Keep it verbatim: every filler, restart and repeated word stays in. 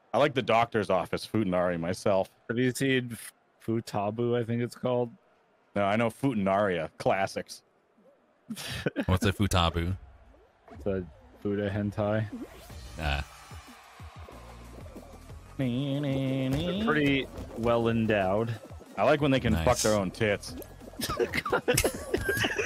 I like the doctor's office, Futanari, myself. Have you seen Futabu, I think it's called? No, I know Futanaria. Classics. What's a futabu? It's a Buddha hentai. Nah. They're pretty well endowed. I like when they can Nice. fuck their own tits.